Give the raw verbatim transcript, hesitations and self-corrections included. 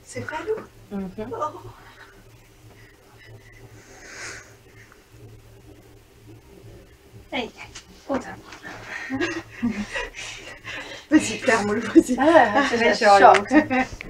C'est vrai, nous? Mm-hmm. Oh. Hey, autant. Vas-y, ferme-le, vas-y. Ah, c'est chaud.